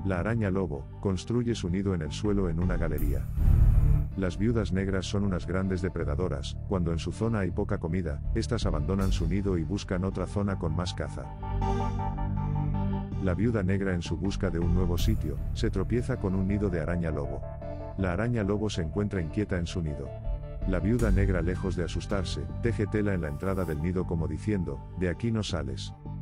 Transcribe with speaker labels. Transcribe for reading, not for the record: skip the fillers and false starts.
Speaker 1: La araña lobo construye su nido en el suelo en una galería. Las viudas negras son unas grandes depredadoras. Cuando en su zona hay poca comida, estas abandonan su nido y buscan otra zona con más caza. La viuda negra, en su busca de un nuevo sitio, se tropieza con un nido de araña lobo. La araña lobo se encuentra inquieta en su nido. La viuda negra, lejos de asustarse, teje tela en la entrada del nido como diciendo: "De aquí no sales".